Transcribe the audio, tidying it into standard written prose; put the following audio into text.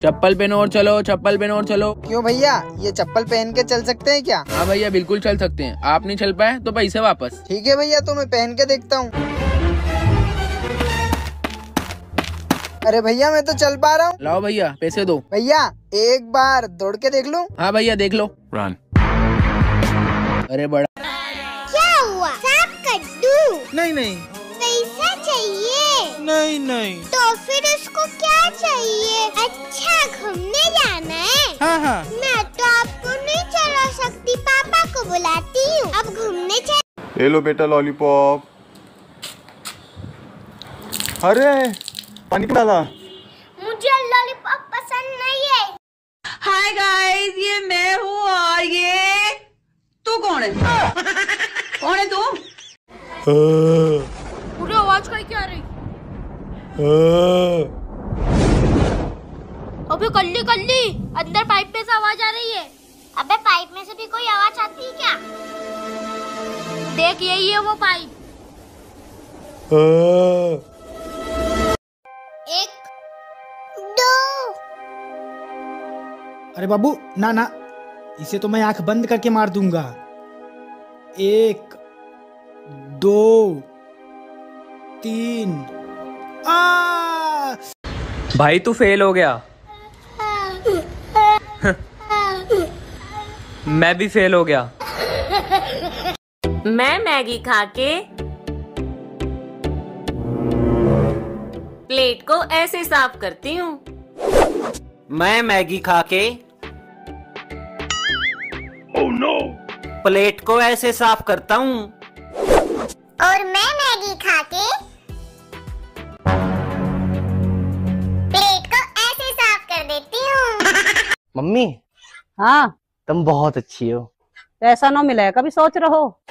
चप्पल पहनो और चलो, चप्पल पहनो और चलो। क्यों भैया, ये चप्पल पहन के चल सकते हैं क्या? हाँ भैया बिल्कुल चल सकते हैं। आप नहीं चल पाए तो पैसे वापस। ठीक है भैया, तो मैं पहन के देखता हूँ। अरे भैया मैं तो चल पा रहा हूँ। लाओ भैया पैसे दो। भैया एक बार दौड़ के देख लूँ? हाँ भैया देख लो। रन। अरे बड़ा क्या हुआ? सांप कद्दू? नहीं नहीं। पैसा चाहिए? नहीं नहीं। तो फिर उसको क्या चाहिए? अच्छा घूमने जाना है? हाँ हाँ। मैं तो आपको नहीं चला सकती, पापा को बुलाती हूँ। अब घूमने चल। ले लो बेटा लॉलीपॉप। अरे पानी क्यों डाला? मुझे लॉलीपॉप पसंद नहीं है। हाय गाइस, ये मैं हूँ और ये तू कौन है? कौन है तू? पूरी आवाज कहीं क्या रही? अबे कल्ली कल्ली, अंदर पाइप में से आवाज आ रही है। अबे पाइप में से भी कोई आवाज आती है क्या? देख यही है वो पाइप। एक दो। अरे बाबू ना ना, इसे तो मैं आंख बंद करके मार दूंगा। एक दो तीन। भाई तू फेल हो गया। मैं भी फेल हो गया। मैं मैगी खा के प्लेट को ऐसे साफ करती हूँ। मैं मैगी खा के प्लेट को ऐसे साफ करता हूँ। और मैं मैगी खा के प्लेट को ऐसे साफ कर देती हूँ। मम्मी हाँ तुम बहुत अच्छी हो। पैसा ना मिला है कभी सोच रहो।